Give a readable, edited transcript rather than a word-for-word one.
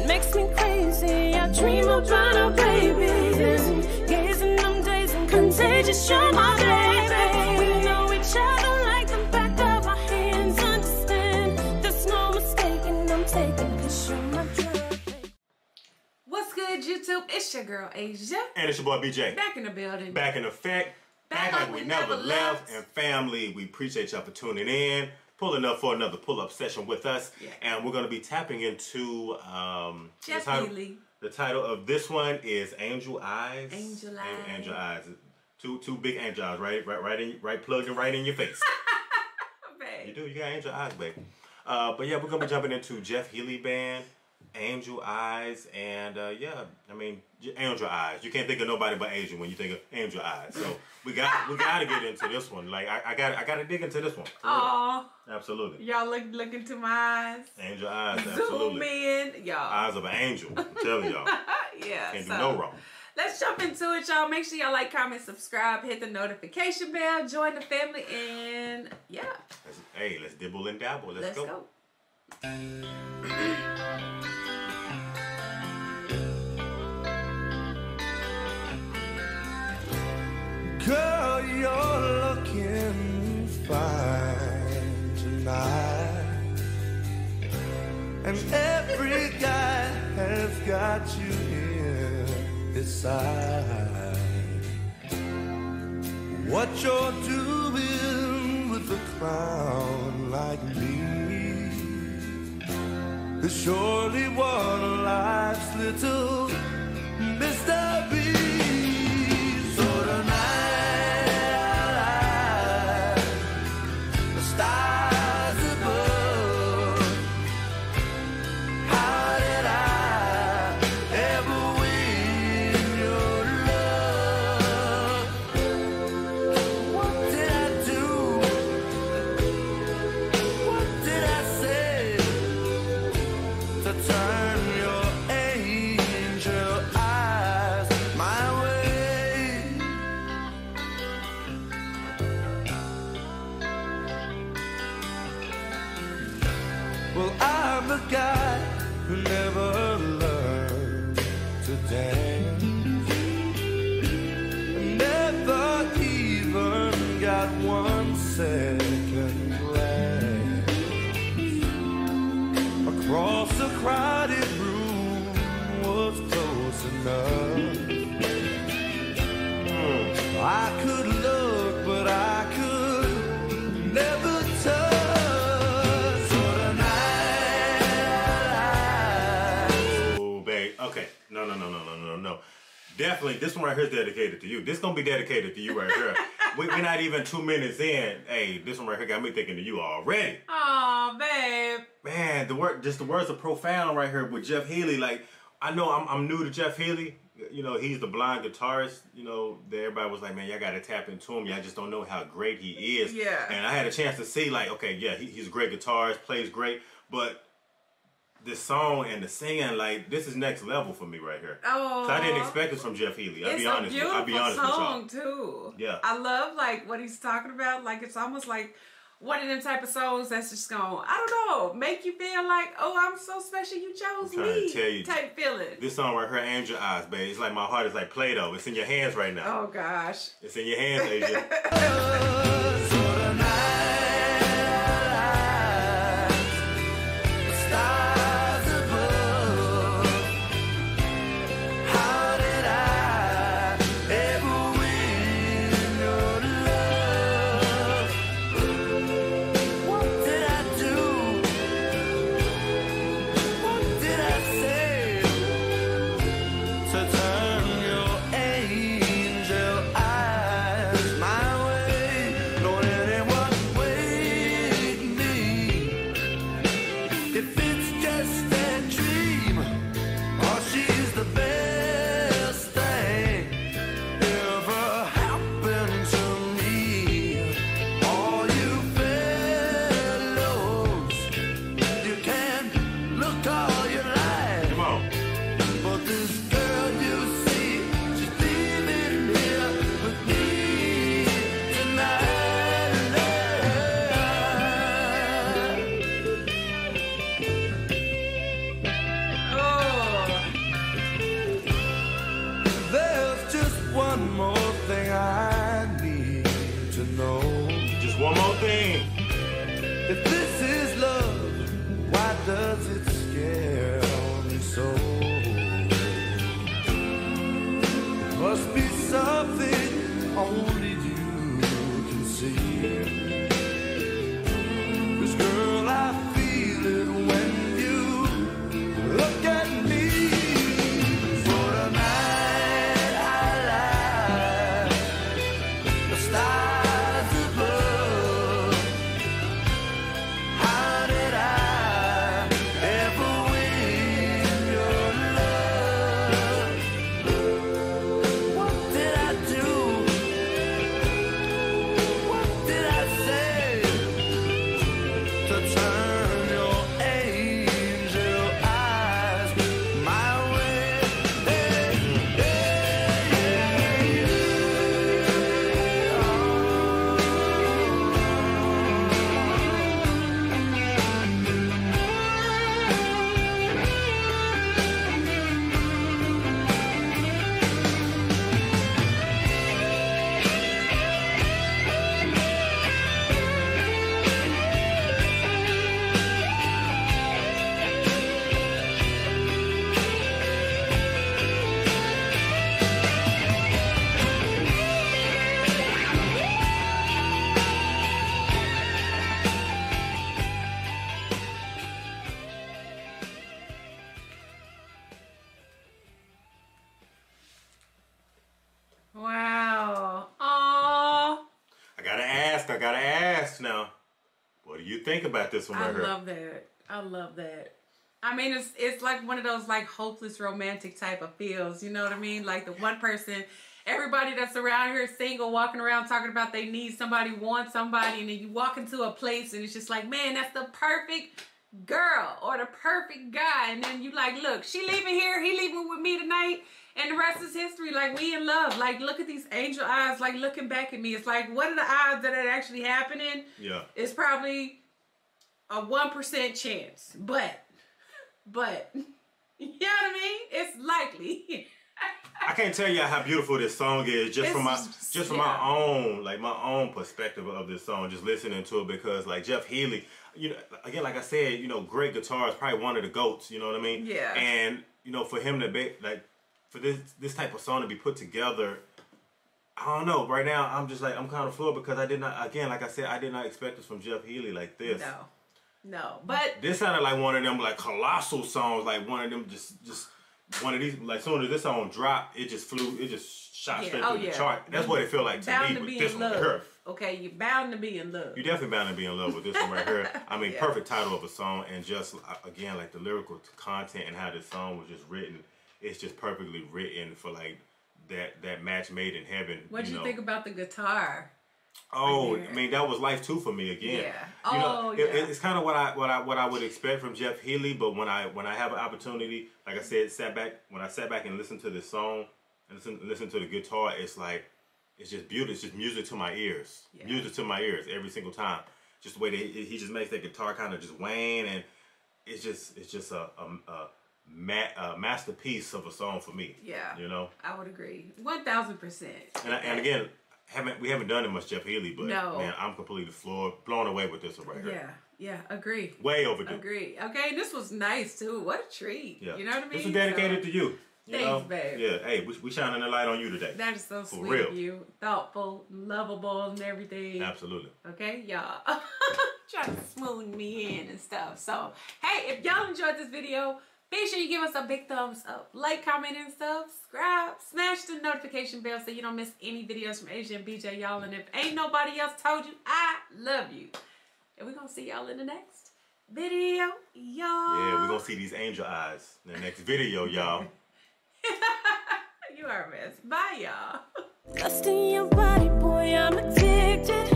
makes me crazy. I dream about our babies, gazing them days and contagious. You're my baby. We know each other like the back of our hands. Understand, there's no mistaking. I'm taking 'cause you're my drug. What's good, YouTube? It's your girl Asia. And it's your boy BJ. Back in the building. Back in effect. Back like we never left. And family, we appreciate y'all for tuning in. Pulling up for another pull-up session with us. Yeah. And we're going to be tapping into Jeff Healey. The title of this one is Angel Eyes. Angel Eyes. Angel Eyes. Two big angel eyes, right plugged in right in your face. You do, you got angel eyes, baby. But yeah, we're going to be jumping into Jeff Healey Band, Angel Eyes, and yeah, I mean, Angel Eyes. You can't think of nobody but Asian when you think of Angel Eyes. So we got to get into this one. Like I got to dig into this one. Aww. Absolutely. Y'all look into my eyes. Angel Eyes, Zoom absolutely. in, y'all. Eyes of an angel. I'm telling y'all. Yeah. Can't do no wrong. Let's jump into it, y'all. Make sure y'all like, comment, subscribe, hit the notification bell, join the family, and yeah. Let's dibble and dabble. Let's go. Girl, you're looking fine tonight, and every guy has got you in his side. What you're doing with a clown like me is surely one of life's little mysteries. Well, I'm the guy who never learned to dance, never even got 1 second glance across a crowded room was close enough. I could look, but I could never touch. Okay, no. Definitely, this one right here is dedicated to you. This gonna be dedicated to you right here. We're not even 2 minutes in. Hey, this one right here got me thinking of you already. Aw, babe. Man, the words are profound right here with Jeff Healey. Like, I know I'm new to Jeff Healey. You know, he's the blind guitarist. You know, everybody was like, man, y'all gotta tap into him. Y'all just don't know how great he is. Yeah. And I had a chance to see, like, okay, yeah, he's a great guitarist, plays great, but this song and the singing, like, this is next level for me right here. Oh, so I didn't expect this from Jeff Healey. I'll be honest with y'all. It's a beautiful song too. Yeah, I love like what he's talking about. Like it's almost like one of them type of songs that's just gonna, I don't know, make you feel like, oh, I'm so special. You chose me. Tell you, type feeling. This song right here, Angel Eyes, baby. It's like my heart is like Play-Doh. It's in your hands right now. Oh gosh. It's in your hands, Asia. does it scare me so? Must be something only you can see. 'Cause girl, I feel it when you look at me. For tonight I lie, the stars above. How did I ever win your love? What did I do? What did I say to turn your angel eyes my way? Wow. Aww. I gotta ask now. What do you think about this one I right here? love that. I love that. I mean, it's like one of those like hopeless romantic type of feels. You know what I mean? Like the one person, everybody that's around here single, walking around talking about they need somebody, want somebody, and then you walk into a place and it's just like, man, that's the perfect girl or the perfect guy. And then you like, look, she leaving here, he leaving with me tonight. And the rest is history. Like, we in love. Like, look at these angel eyes, like, looking back at me. It's like, what are the odds that it actually happening? Yeah. It's probably a 1% chance. But, you know what I mean? It's likely. I can't tell you how beautiful this song is just from my own perspective of this song, just listening to it, because like Jeff Healey, you know, again, like I said, you know, great guitar, is probably one of the GOATs, you know what I mean? Yeah. And, you know, for him to be like, for this type of song to be put together, I don't know. Right now, I'm just like, I'm kind of floored because I did not, again, like I said, I did not expect this from Jeff Healey like this. No. But This sounded like one of them like colossal songs, like one of them just one of these, like, as soon as this song dropped, it just shot straight through the chart. That's what it felt like to me with this one right here. Okay, you're bound to be in love. You're definitely bound to be in love with this one right here. I mean, perfect title of a song, and just, again, like the lyrical content and how this song was just written, it's just perfectly written for like that match made in heaven. What'd you think about the guitar? Oh, I mean, that was life too for me again. Yeah. You know, it's kind of what I would expect from Jeff Healey, but when I have an opportunity, like I said, when I sat back and listened to this song and listen to the guitar, it's like, it's just beautiful. It's just music to my ears. Yeah. Music to my ears every single time. Just the way that he just makes that guitar kind of just wane, and it's just a masterpiece of a song for me. Yeah. You know? I would agree. 1000%. And again, we haven't done it much Jeff Healey, but man, I'm completely blown away with this one right here. Yeah, agree. Way overdue. Agree. Okay, this was nice too. What a treat. Yeah. You know what I mean? This was dedicated to you. Thanks, babe. Yeah, hey, we shining a light on you today. That is so sweet of you. Thoughtful, lovable, and everything. Absolutely. Okay, y'all. Trying to smooth me in and stuff. So, hey, if y'all enjoyed this video, make sure you give us a big thumbs up. Like, comment, and subscribe. Smash the notification bell so you don't miss any videos from Asia and BJ, y'all. And if ain't nobody else told you, I love you. And we're going to see y'all in the next video, y'all. Yeah, we're going to see these angel eyes in the next video, y'all. You are a mess. Bye, y'all. Lust in your body, boy, I'm addicted.